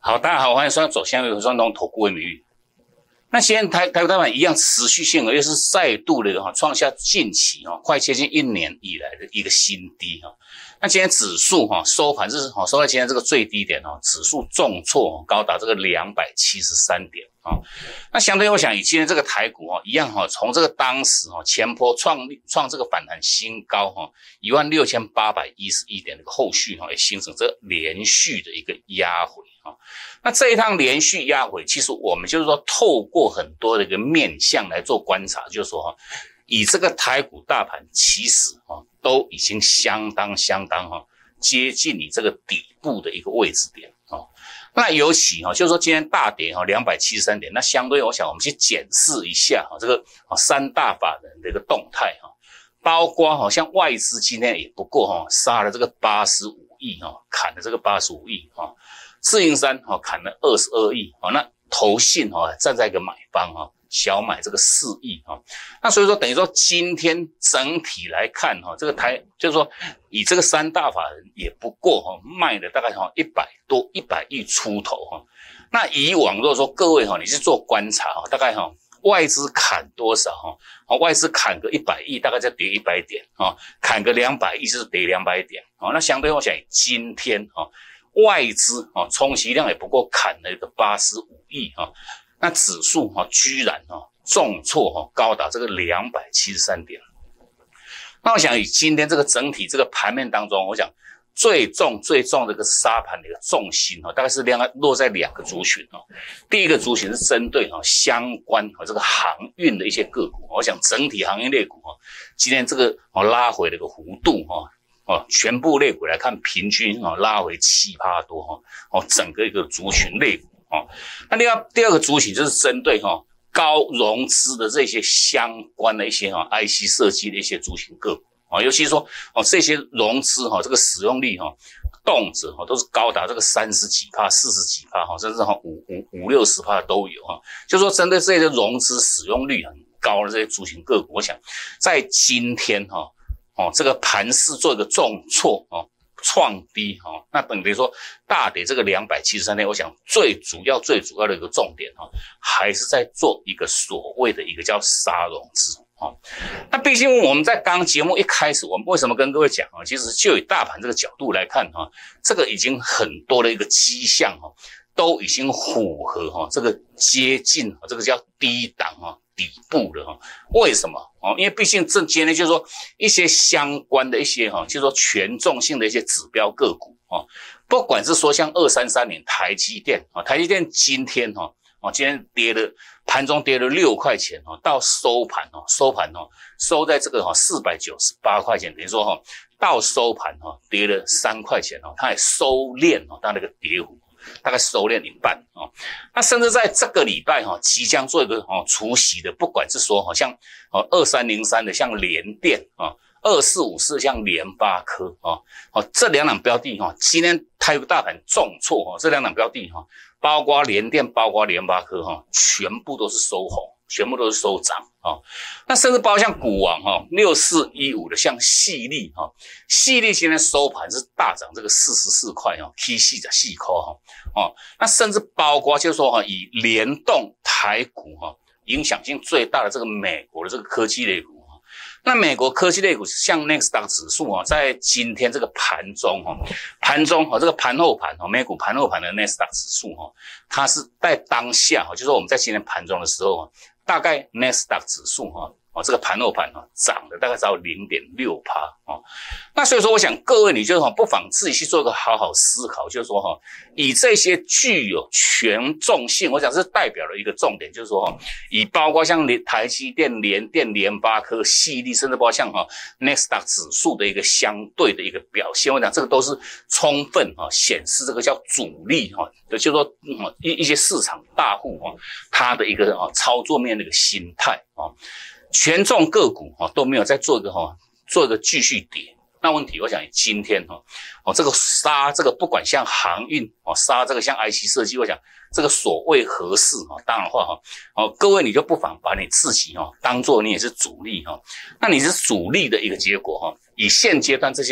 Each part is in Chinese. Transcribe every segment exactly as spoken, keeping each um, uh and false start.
好，大家好，欢迎收看走向有双龙投顾为名誉。那现在台台股大盘一样持续性又是再度的哈创下近期哈快接近一年以来的一个新低哈。那今天指数哈收盘是哈收在今天这个最低点哈，指数重挫高达这个两百七十三点啊。那相对我想以今天这个台股哈一样哈，从这个当时哈前波创创这个反弹新高哈一万六千八百一十一点，这个后续哈也形成这连续的一个压回。那这一趟连续压回，其实我们就是说透过很多的一个面向来做观察，就是说哈，以这个台股大盘其实哈都已经相当相当哈接近你这个底部的一个位置点啊。那尤其哈就是说今天大跌哈两百七十三点，那相对我想我们去检视一下哈这个三大法人的一个动态哈，包括哈像外资今天也不过哈杀了这个八十五亿哈，砍了这个八十五亿哈。自营商哈砍了二十二亿哈，那投信哈站在一个买方哈，小买这个四亿哈，那所以说等于说今天整体来看哈，这个台就是说以这个三大法人也不过哈卖了大概哈一百多一百亿出头哈，那以往如果说各位哈你是做观察哈，大概哈外资砍多少哈，外资砍个一百亿大概再跌一百点哈，砍个两百亿就是跌两百点哈，那相对我想今天哈。外资啊，充其量也不过砍了一个八十五亿啊，那指数啊居然啊重挫哈，高达这个两百七十三点。那我想以今天这个整体这个盘面当中，我想最重最重的一个沙盘的一个重心啊，大概是两个落在两个族群啊。第一个族群是针对啊相关啊这个航运的一些个股，我想整体航运类股啊，今天这个啊拉回的一个弧度啊。哦，全部类股来看，平均哦拉回七趴多哈，哦整个一个族群类股哦。那另外第二个族群就是针对哈、哦、高融资的这些相关的一些哈、哦、I C 设计的一些族群个股啊、哦，尤其说哦这些融资哈、哦、这个使用率哈、哦、动辄哈、哦、都是高达这个三十几趴、四十几趴哈，甚至哈五五五六十趴都有哈。就说针对这些融资使用率很高的这些族群个股，我想在今天哈、哦。哦，这个盘势做一个重挫哦，创低哦，那等于说大跌这个两百七十三点，我想最主要最主要的一个重点哦，还是在做一个所谓的一个叫杀融资哦。那毕竟我们在刚刚节目一开始，我们为什么跟各位讲啊？其实就以大盘这个角度来看哈、哦，这个已经很多的一个迹象哈、哦，都已经符合哈、哦、这个接近哈、哦、这个叫低档哈、哦。底部的哈，为什么哦？因为毕竟这今天就是说一些相关的一些哈，就是说权重性的一些指标个股哦，不管是说像二三三零台积电啊，台积电今天哈哦，今天跌了，盘中跌了六块钱哦，到收盘哦，收盘哦，收在这个哈四百九十八块钱，等于说哈到收盘哈跌了三块钱哦，它也收敛哦，它那个跌幅。大概收敛一半哦，那甚至在这个礼拜哈、哦，即将做一个哦除息的，不管是说好像哦二三零三的像联电啊，二四五四像联发科啊，哦这两档标的哈、哦，今天台股大盘重挫哈、哦，这两档标的哈、哦，包括联电，包括联发科哈、哦，全部都是收红。全部都是收涨啊、哦，那甚至包括像股王哈、哦，六四一五的像细粒哈，细粒今天收盘是大涨这个四十四块哦 ，K 四的细颗哈哦，那甚至包括就是说哈，以联动台股哈、哦、影响性最大的这个美国的这个科技类股哈，那美国科技类股像 Nasdaq 指数啊，在今天这个盘中哈，盘中哈这个盘后盘哈，美股盘后盘的 Nasdaq 指数哈，它是在当下哈，就是说我们在今天盘中的时候。大概 Nasdaq 指数哈哦，这个盘后盘哈涨了大概只有 零点六趴 哦，那所以说我想各位你就哈不妨自己去做一个好好思考，就是说哈以这些具有权重性，我想是代表了一个重点，就是说哈以包括像台积电、联电、联发科、细粒，甚至包括像哈 Nasdaq 指数的一个相对的一个表现，我想这个都是充分哈显示这个叫主力哈，就是说嗯一一些市场大户哈他的一个啊操作面的一个心态啊。权重个股哈都没有再做一个哈做一个继续跌，那问题我想今天哈哦这个杀这个不管像航运哦杀这个像 I C 设计，我想这个所谓合适哈，当然的话哈哦各位你就不妨把你自己哈当做你也是主力哈，那你是主力的一个结果哈，以现阶段这些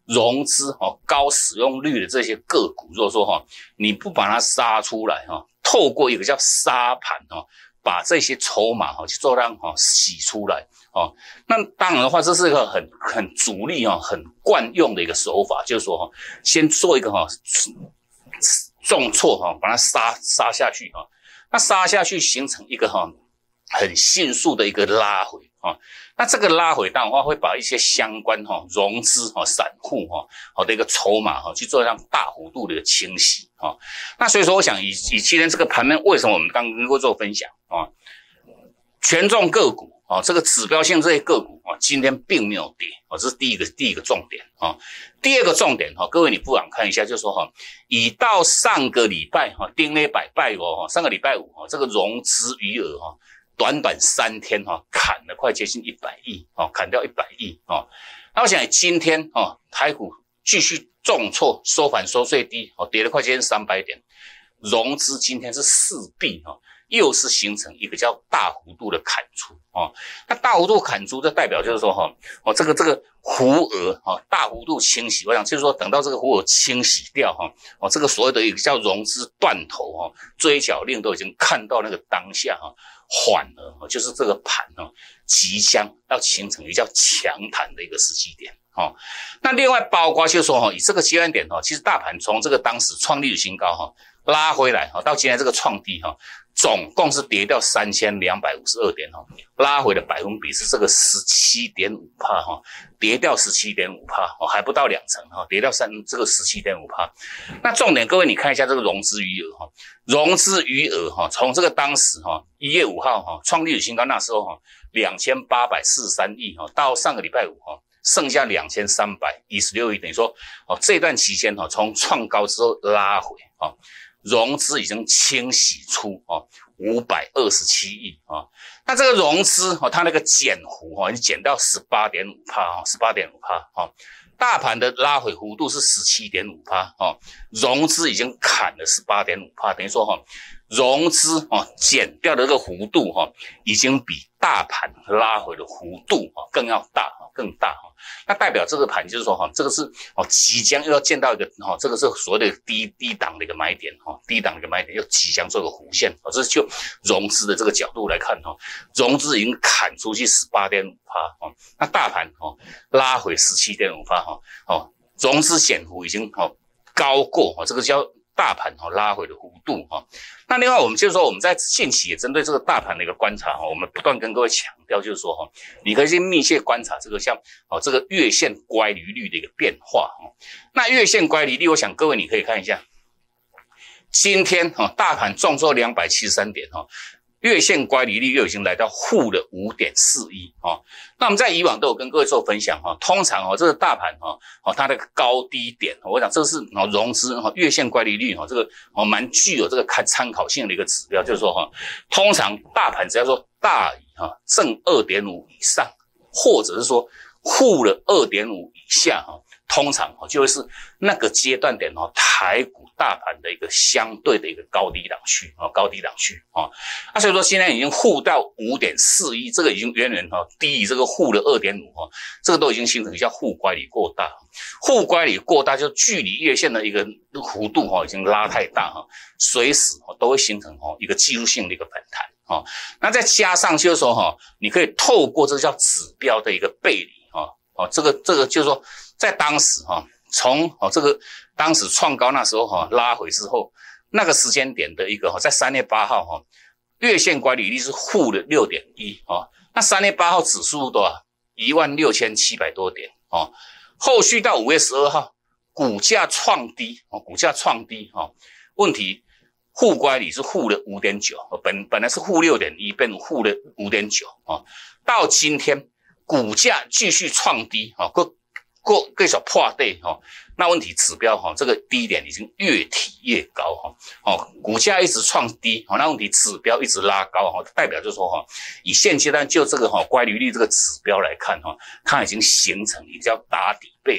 融资哦高使用率的这些个股，如果说哈你不把它杀出来哈，透过一个叫杀盘哈，把这些筹码哈去做让哈洗出来哦，那当然的话，这是一个很很主力哈很惯用的一个手法，就是说哈先做一个哈重挫哈，把它杀杀下去哈，那杀下去形成一个哈很迅速的一个拉回哈。那这个拉回当然的话，会把一些相关哈融资哈、散户哈好的一个筹码哈去做上大幅度的清洗哈。那所以说，我想以以今天这个盘面，为什么我们刚刚跟各位做分享啊？权重个股啊，这个指标性这些个股啊，今天并没有跌啊，这是第一个第一个重点啊。第二个重点哈，各位你不妨看一下，就是说哈，以到上个礼拜哈，丁礼拜拜哦，上个礼拜五哈，这个融资余额哈。短短三天哈，砍了快接近一百亿哦，砍掉一百亿哦。那我想今天哦，台股继续重挫，收盘收最低哦，跌了快接近三百点，融资今天是势必哈，又是形成一个叫大幅度的砍出哦。那大幅度砍出，这代表就是说哈，哦这个这个弧额哈，大幅度清洗。我想就是说，等到这个弧额清洗掉哈，哦这个所谓的一个叫融资断头哈，追缴令都已经看到那个当下哈。缓了，就是这个盘哦，即将要形成一个叫强弹的一个时机点哦。那另外包括就是说哈，以这个阶段点哈，其实大盘从这个当时创历史新高哈拉回来哈，到今天这个创低哈，总共是跌掉三千两百五十二点哈，拉回的百分比是这个 百分之十七点五 哈，跌掉 百分之十七点五 哦，还不到两成哈，跌掉三这个 百分之十七点五。那重点各位你看一下这个融资余额哈，融资余额哈，从这个当时哈一月五号哈创历史新高那时候哈两千八百四十三亿哈，到上个礼拜五哈剩下两千三百一十六亿，等于说哦这段期间哈从创高之后拉回哈。融资已经清洗出哦五百二十七亿啊，那这个融资哦，它那个减幅哦，已经减到 百分之十八点五 哦 百分之十八点五 哦，大盘的拉回幅度是 百分之十七点五 哦，融资已经砍了 百分之十八点五 等于说哈、哦，融资哦减掉的这个幅度哈、哦，已经比大盘拉回的幅度哈、哦、更要大哈，更大哈。那代表这个盘就是说哈，这个是哦即将又要见到一个哈，这个是所谓的低低档的一个买点哈，低档的一个买点又即将做个弧线哦，这是就融资的这个角度来看哈，融资已经砍出去 百分之十八点五 哦，那大盘哦拉回 百分之十七点五 哈哦，融资减幅已经哦高过哦，这个叫大盘哦拉回的幅度哈。那另外我们就是说我们在近期也针对这个大盘的一个观察哈，我们不断跟各位强调就是说哈，你可以去密切观察这个像哦这个月线乖离率的一个变化哈。那月线乖离率，我想各位你可以看一下，今天哈大盘重挫两百七十三点哈。月线乖离率又已经来到负的 五点四一 哦。那我们在以往都有跟各位做分享哈，通常哦这个大盘哈哦它的高低点，我想这是哦融资哈月线乖离率哈这个哦蛮具有这个看参考性的一个指标，就是说哈，通常大盘只要说大于哈正 二点五 以上，或者是说负了 二点五 以下哈。通常就会是那个阶段点哦，台股大盘的一个相对的一个高低档区哦，高低档区哦，那所以说现在已经负到 五点四一，这个已经远远哦低于这个负的 二点五 哦，这个都已经形成一下负乖离过大，负乖离过大就距离月线的一个弧度哦已经拉太大哈，随时哦都会形成哦一个技术性的一个反弹哦，那再加上就是说哈，你可以透过这个叫指标的一个背离哦哦，这个这个就是说。在当时哈，从哦这个当时创高那时候哈拉回之后，那个时间点的一个哈，在三月八号哈，月线乖离率是负的 六点一 哦，那三月八号指数多少？一万六千七百多点哦，后续到五月十二号，股价创低哦，股价创低哦，问题负乖离是负的 五点九， 本本来是负 六点一 变成负的 五点九 哦，到今天股价继续创低哦，各过各小破底哈，那问题指标哈，这个低点已经越提越高哈，哦，股价一直创低，哦，那问题指标一直拉高哈，代表就是说哈，以现阶段就这个哈乖离率这个指标来看哈，它已经形成一个叫打底背离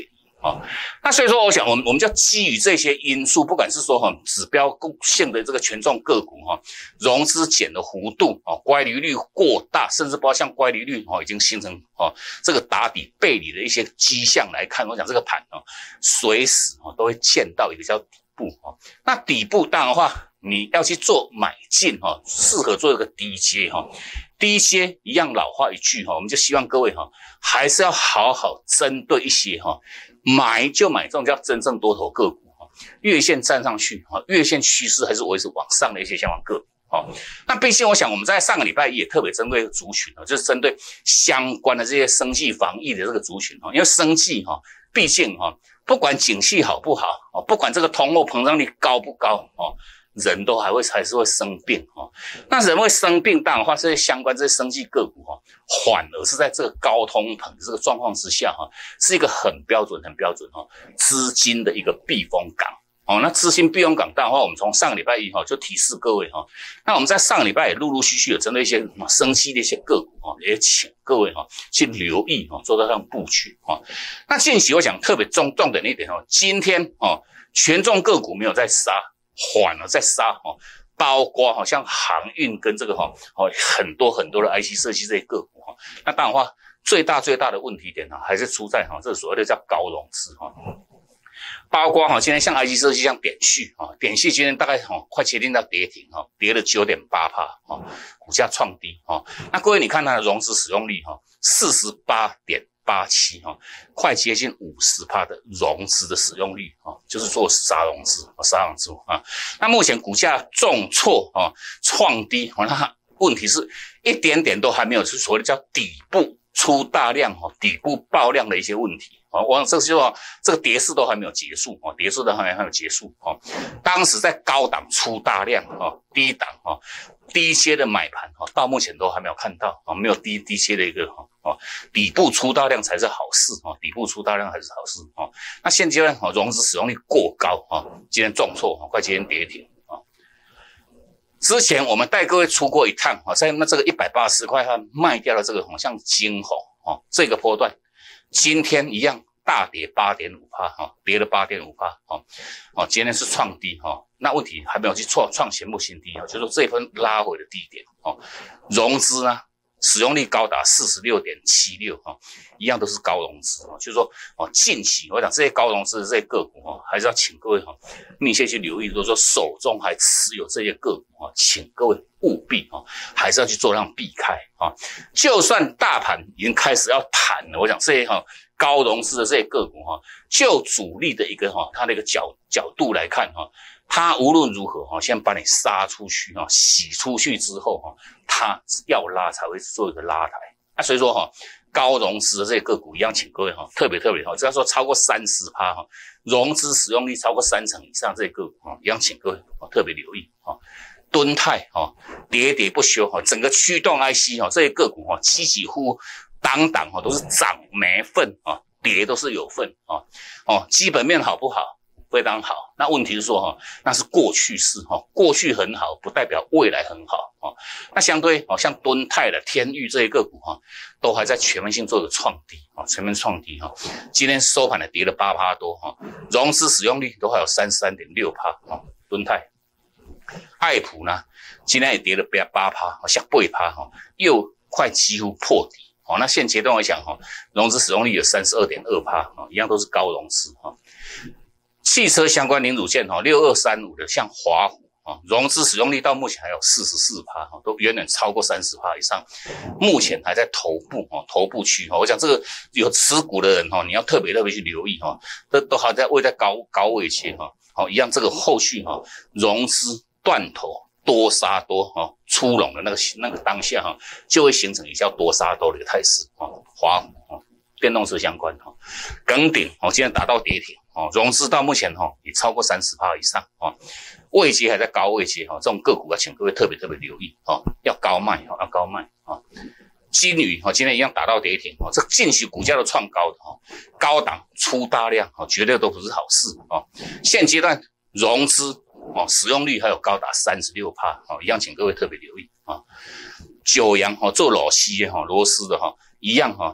哦，那所以说，我想我们我们就基于这些因素，不管是说哈指标性的这个权重个股哈，融资减的幅度哦，乖离率过大，甚至包括像乖离率哦已经形成哦这个打底背离的一些迹象来看，我想这个盘哦随时哦都会见到一个叫底部哦。那底部当然的话，你要去做买进哈，适合做一个低阶哈。低阶一样老话一句哈，我们就希望各位哈还是要好好针对一些哈。买就买这种叫真正多头个股哈，月线站上去哈，月线趋势还是维持往上的一些相关个股哈。那毕竟我想我们在上个礼拜也特别针对族群啊，就是针对相关的这些生技防疫的这个族群哈，因为生技哈，毕竟哈不管景气好不好哦，不管这个通货膨胀率高不高哦。人都还会还是会生病哦，那人会生病，当然的话，这些相关这些生技个股哈，反而是在这个高通膨的这个状况之下哈，是一个很标准、很标准哈资金的一个避风港哦。那资金避风港，当然的话，我们从上个礼拜一哈就提示各位哈，那我们在上个礼拜也陆陆续续有针对一些生技的一些个股哈，也请各位哈去留意哈，做到上布局哈。那近期我想特别重重点一点哈，今天哦权重个股没有在杀。缓了再杀哦，包括好像航运跟这个哈哦很多很多的 I C 设计这些个股哈，那当然话最大最大的问题点呢还是出在哈这所谓的叫高融资哈，包括哈今天像 I C 设计像点序啊，点序今天大概哈快接近到跌停哈，跌了 百分之九点八 哈，股价创低哈，那各位你看它的融资使用率哈 百分之四十八点八七哈，快接近 百分之五十 的融资的使用率啊，就是做杀融资啊，杀融资啊。那目前股价重挫啊，创低啊，那问题是一点点都还没有，是所谓的叫底部出大量哈，底部爆量的一些问题啊。我想这个就说这个跌势都还没有结束啊，跌势都还没有结束啊。当时在高档出大量啊，低档啊。低阶的买盘哈，到目前都还没有看到啊，没有低低阶的一个哈哦，底部出大量才是好事啊，底部出大量还是好事啊。那现阶段哈融资使用率过高啊，今天重挫啊，快今天跌停啊。之前我们带各位出过一趟啊，在那这个一百八十块哈卖掉了这个好像金红啊这个波段，今天一样大跌 百分之八点五 哈，跌了 百分之八点五 哈，哦，今天是创低哈。那问题还没有去创创前部新低啊，就是说这一份拉回的低点哦，融资呢使用率高达 百分之四十六点七六 哈，一样都是高融资哦，就是说哦近期我讲这些高融资的这些个股哦，还是要请各位哈密切去留意，如果说手中还持有这些个股啊，请各位务必啊还是要去做让避开啊，就算大盘已经开始要弹了，我讲这些哈。高融资的这些个股哈，就主力的一个哈，它的一个角角度来看哈，它无论如何哈，先把你杀出去哈，洗出去之后哈，它要拉才会做一个拉抬。那所以说哈，高融资的这些个股一样，请各位哈，特别特别哈，只要说超过 百分之三十 哈，融资使用率超过三成以上这些个股哈，一样请各位特别留意哈。敦泰哈，喋喋不休哈，整个驱动 I C 哈，这些个股哈，几几乎。档档哈都是涨没份啊，跌都是有份啊，哦，基本面好不好？非常好。那问题是说哈，那是过去式哈，过去很好，不代表未来很好啊。那相对哦，像敦泰的、天钰这些个股哈，都还在全面性做个创低啊，全面创低哈。今天收盘的跌了 百分之八 多哈，融资使用率都还有 百分之三十三点六 啊。敦泰、爱普呢，今天也跌了 百分之八 好像 百分之八 哈，又快几乎破底。哦，那现阶段我想哈，融资使用率有 百分之三十二点二 啊，一样都是高融资哈。汽车相关零组件哈，六二三五的像华虎啊，融资使用率到目前还有 百分之四十四 哈，都远远超过 百分之三十 以上，目前还在头部哈，头部区哈。我讲这个有持股的人哈，你要特别特别去留意哈，都都还在位在高高位阶哈，好一样这个后续哈，融资断头。多杀多哈，出笼的那个那个当下哈，就会形成一叫多杀多的一个态势啊。华虎啊，电动车相关哈，耿鼎哦，今天达到跌停哦，融资到目前哈也超过 百分之三十 以上啊，位阶还在高位阶哈，这种个股要请各位特别特别留意啊，要高卖啊，要高卖啊。金宇哈，今天一样达到跌停哦，这近期股价都创高的哈，高档出大量啊，绝对都不是好事啊。现阶段融资。哦，使用率还有高达 百分之三十六 哦，一样请各位特别留意啊。九阳哦，做螺丝哈，螺丝的哈，一样哈，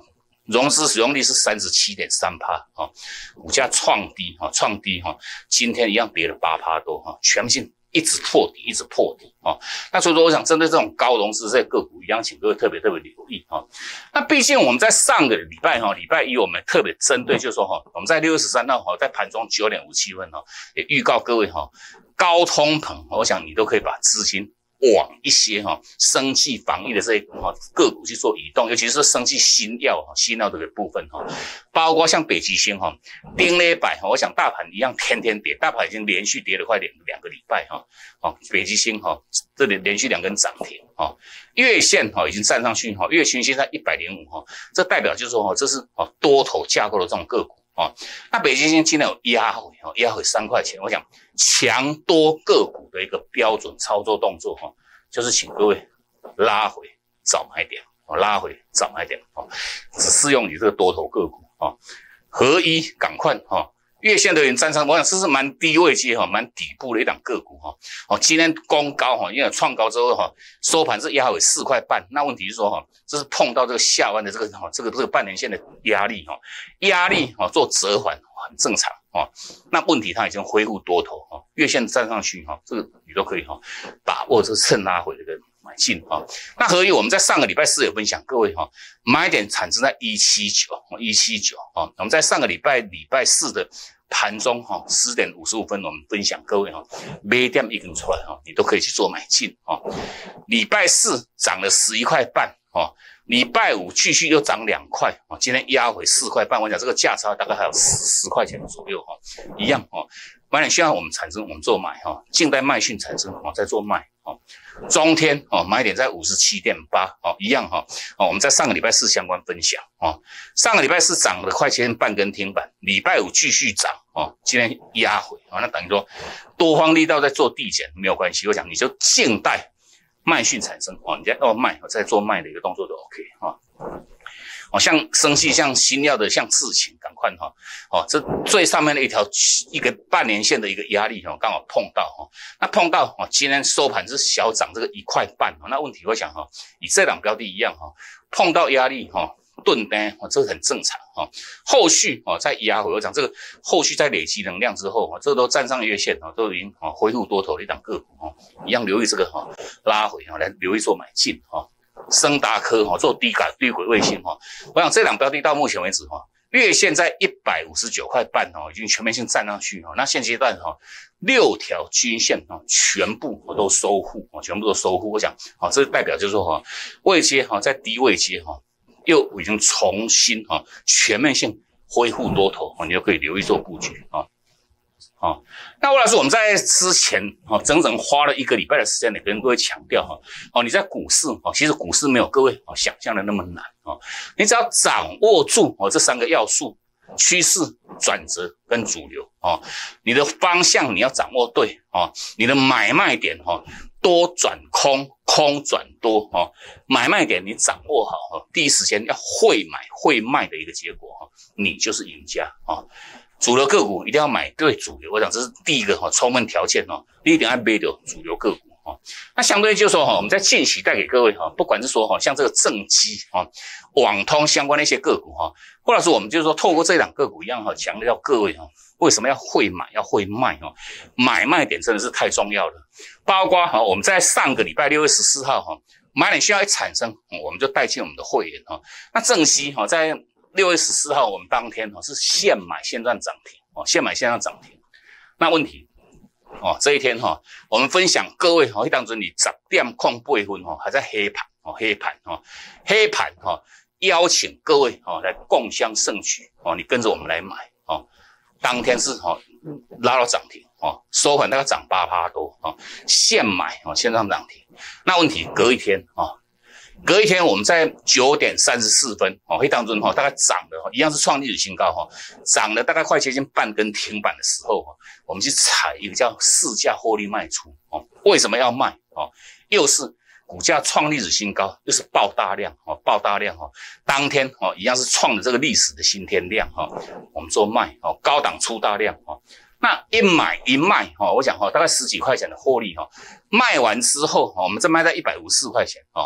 融资使用率是 百分之三十七点三 哦，股价创低哈，创低哈，今天一样跌了 百分之八 多哈，全面性一直破底，一直破底啊。那所以说，我想针对这种高融资这些个股，一样请各位特别特别留意哈。那毕竟我们在上个礼拜哈，礼拜一我们特别针对就是说哈，我们在六月十三号哈，在盘中九点五十七分哈，也预告各位哈，高通膨，我想你都可以把资金往一些哈生技防疫的这些哈个股去做移动，尤其是生技新药哈新药这个部分哈，包括像北极星哈，丁礼拜哈，我想大盘一样天天跌，大盘已经连续跌了快两两个礼拜哈，哦北极星哈这里连续两根涨停哈，月线哈已经站上去哈，月均线在一百零五哈，这代表就是说哈这是哦多头架构的这种个股。哦，那北极星今天有压回哦，压回三块钱。我想强多个股的一个标准操作动作哈、哦，就是请各位拉回找买点哦，拉回找买点哦，只适用于这个多头个股哦。合一赶快哈，月线都已经站上，我想这是蛮低位阶哈，蛮底部的一档个股哈。哦，今天攻高哈，因为创高之后哈，收盘是压回四块半。那问题是说哈，这是碰到这个下弯的这个哈，这个这个半年线的压力哈，压力哈做折返很正常哈。那问题它已经恢复多头哈，月线站上去哈，这个你都可以哈把握这个趁拉回的一个买进哈。那合一我们在上个礼拜四有分享各位哈，买点产生在一七九一七九啊，我们在上个礼拜礼拜四的盘中哈十点五十五分，我们分享各位哈，买点一根出来哈，你都可以去做买进哈。礼拜四涨了十一块半哈，礼拜五继续又涨两块啊，今天压回四块半，我讲这个价差大概还有十块钱左右哈，一样哈。买点需要我们产生，我们做买哈，静待卖讯产生哦，再做卖哦。中天哦，买点在 五十七点八 哦，一样哈哦，我们在上个礼拜四相关分享哦，上个礼拜四涨了快接近半根停板，礼拜五继续涨哦，今天压回啊、哦，那等于说多方力道在做递减没有关系，我讲你就静待卖讯产生哦，你再要卖，再做卖的一个动作就 OK 哈、哦。哦，像生气，像新药的，像智勤，赶快哈，哦，这最上面的一条一个半年线的一个压力哈，刚好碰到哈，那碰到哦，今天收盘是小涨这个一块半哈，那问题我想哈，以这两标的一样哈，碰到压力哈，钝单哦，这个很正常哈，后续哦再压回，我讲这个后续在累积能量之后哈，这个都站上月线哈，都已经哦恢复多头的一档个股哈，一样留意这个哈拉回哈，来留意做买进哈。昇達科哈做低轨低轨卫星哈，我想这两标的到目前为止哈，月线在一百五十九块半哈，已经全面性站上去哈。那现阶段哈，六条均线哈全部都收复啊，全部都收复。我想啊，这代表就是说哈，位阶哈在低位阶哈，又已经重新哈全面性恢复多头啊，你就可以留意做布局啊。哦，那魏老师，我们在之前哦，整整花了一个礼拜的时间，来跟各位强调哈，哦，你在股市哦，其实股市没有各位哦想象的那么难哦，你只要掌握住哦这三个要素：趋势、转折跟主流哦，你的方向你要掌握对哦，你的买卖点哦，多转空，空转多哦，买卖点你掌握好哦，第一时间要会买会卖的一个结果哈，你就是赢家哦。主流个股一定要买对主流，我想这是第一个哈充分条件哦，你一定要买对主流个股哈。那相对就是说哈，我们在近期带给各位哈，不管是说哈像这个正基哈、网通相关的一些个股哈，或者是我们就是说透过这两个股一样哈，强调各位哈为什么要会买要会卖哈，买卖点真的是太重要了。包括哈我们在上个礼拜六月十四号哈，买点需要一产生，我们就带进我们的会员哈。那正基哈在六月十四号，我们当天哦是现买现赚涨停哦，现买现赚涨停。那问题哦，这一天哈、哦，我们分享各位哦，当中你十点空八分哦，还在黑盘哦，黑盘哦，黑盘哈、哦，邀请各位哦来共襄盛举哦，你跟着我们来买哦。当天是哦拉到涨停哦，收盘大概涨八趴多哦，现买哦，现赚涨停。那问题隔一天哦。隔一天，我们在九点三十四分哦，黑当中哈，大概涨了一样是创历史新高哈，涨了大概快接近半根停板的时候哈，我们去踩一个叫市价获利卖出哦。为什么要卖哦？又是股价创历史新高，又是爆大量哦，爆大量哦，当天哦一样是创了这个历史的新天量哈，我们做卖哦，高档出大量哦。那一买一卖哈，我讲哈，大概十几块钱的获利哈，卖完之后我们再卖在一百五十四块钱哦。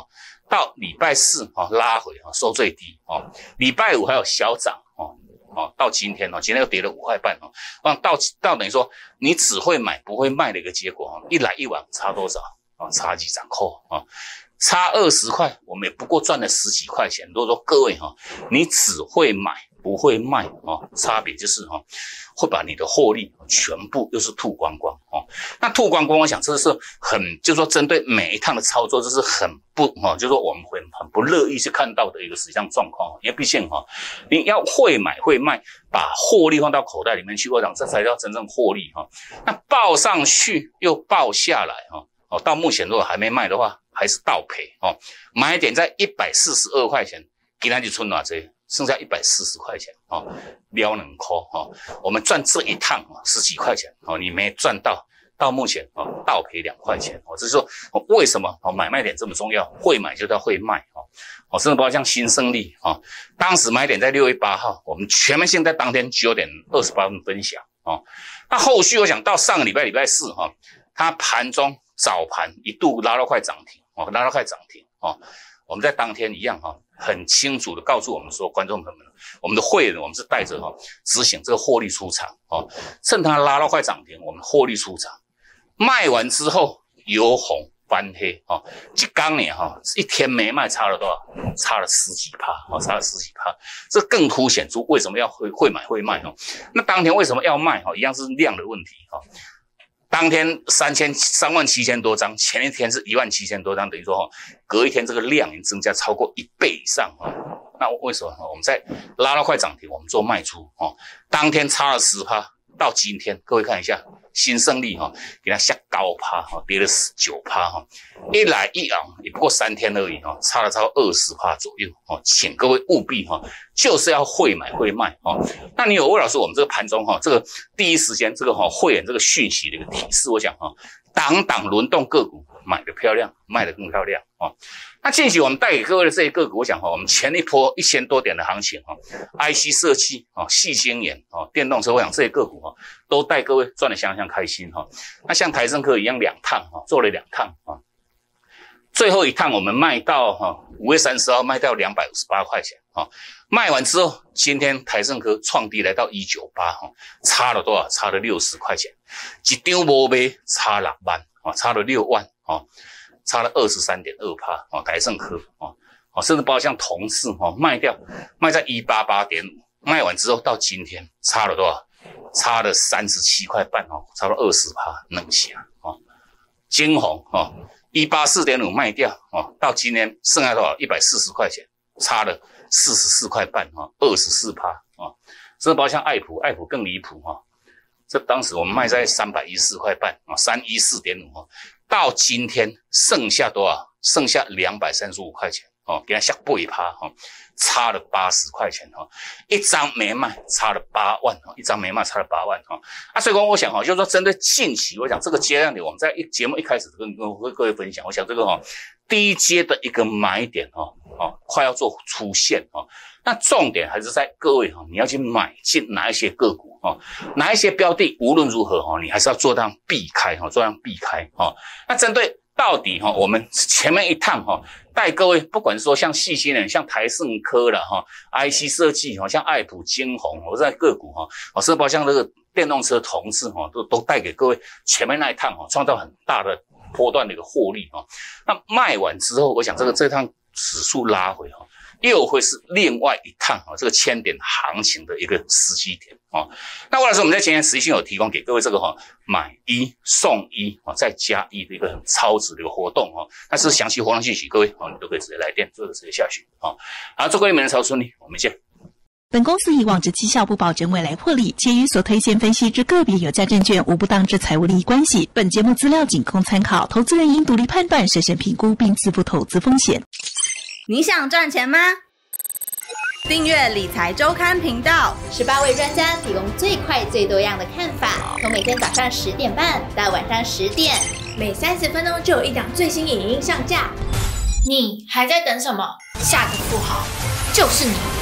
到礼拜四哦拉回哦收最低哦，礼拜五还有小涨哦哦，到今天哦，今天又跌了五块半哦，到到等于说你只会买不会卖的一个结果哦，一来一往差多少啊？差几张扣啊？差二十块，我们也不过赚了十几块钱。如果说各位哈，你只会买不会卖哦，差别就是哈，会把你的获利全部又是吐光光哦。那吐光光，我想这是很，就是说针对每一趟的操作，这是很不哈，就是说我们会很不乐意去看到的一个实际上状况。因为毕竟哈，你要会买会卖，把获利放到口袋里面去，我想这才叫真正获利哈。那报上去又报下来哈，哦，到目前如果还没卖的话，还是倒赔哦。买点在一百四十二块钱，今天就剩哪这？剩下一百四十块钱哦，撩两块哦。我们赚这一趟哦，十几块钱哦，你没赚到，到目前哦，倒赔两块钱哦。这是说哦，为什么哦买卖点这么重要？会买就要会卖哦。哦，甚至包括像新胜利哦，当时买点在六月八号，我们全面性在当天九点二十八分分享哦。那后续我想到上个礼拜礼拜四哈、哦，它盘中早盘一度拉到快涨停哦，拉到快涨停哦。我们在当天一样哈、哦，很清楚的告诉我们说，观众朋友们，我们的会员我们是带着哈、哦、执行这个获利出场哦，趁它拉到快涨停，我们获利出场，卖完之后由红翻黑哦，这刚年哈一天没卖差了多少？差了十几趴哦，差了十几趴，这更凸显出为什么要会会买会卖哦。那当天为什么要卖哦？一样是量的问题哦。当天三千三万七千多张，前一天是一万七千多张，等于说哈，隔一天这个量已经增加超过一倍以上哈。那为什么我们在拉到快涨停，我们做卖出哦？当天差了十趴，到今天各位看一下新胜利哈，给它下高趴哈，跌了九趴哈，一来一往也不过三天而已哈，差了超过二十趴左右哦，请各位务必哈，就是要会买会卖哦。那你有魏老师，我们这个盘中哈，这个第一时间这个哈会员这个讯息的一个提示，我想哈，档档轮动个股买的漂亮，卖的更漂亮哦。那近期我们带给各位的这些个股，我想哈，我们前一波一千多点的行情哈 ，I C 设计哦，矽晶圆哦，电动车，我想这些个股哈，都带各位赚得相当开心哈。那像台胜科一样两趟哈，做了两趟啊，最后一趟我们卖到哈五月三十号卖到两百五十八块钱啊，卖完之后，今天台胜科创低来到一九八哈，差了多少？差了六十块钱，一张无卖差六万啊，差了六万啊。差了 二十三点二趴 哦，台胜科哦哦，甚至包括像同志哦，卖掉卖在 一百八十八点五， 卖完之后到今天差了多少？差了三十七块半哦，差了 百分之二十 能下哦。金鸿哦 一百八十四点五 卖掉哦，到今天剩下多少？一百四十块钱，差了四十四块半哦， 百分之二十四 哦。甚至包括像爱普，爱普更离谱哦，这当时我们卖在三百一十四块半啊， 三百一十四点五哦。到今天剩下多少？剩下两百三十五块钱哦，给它下八趴哦，差了八十块钱哦，一张没卖差了八万哦，一张没卖差了八万哦。啊，所以说我想哈，就是说针对近期，我想这个阶段点，我们在一节目一开始跟跟各位分享，我想这个哈第一阶的一个买点哦哦，快要做出现哦。那重点还是在各位哈，你要去买进哪一些个股哈，哪一些标的，无论如何哈，你还是要做这样避开哈，做这样避开哈。那针对到底哈，我们前面一趟哈，带各位不管说像矽晶圆、像台胜科了哈 ，I C 设计哈，像爱普、金鸿，我在个股哈，哦，甚至包括像这个电动车同志哈，都都带给各位前面那一趟哈，创造很大的波段的一个获利哈。那卖完之后，我想这个这趟指数拉回哈。又会是另外一趟啊，这个千点行情的一个时机点哦。那或者说我们在前面实际性有提供给各位这个哈、哦、买一送一啊，再加一的一个很超值的一个活动哦。那是详细活动信息，各位哦，你都可以直接来电，或者直接下去啊。好，祝各位每日操顺利，我们见。 本公司以往之绩效不保证未来获利，且与所推荐分析之个别有价证券无不当之财务利益关系。本节目资料仅供参考，投资人应独立判断、审慎评估并自负投资风险。 你想赚钱吗？订阅理财周刊频道， 十八位专家提供最快最多样的看法，从每天早上十点半到晚上十点， 每三十分钟就有一档最新影音上架。 你还在等什么？下个富豪就是你。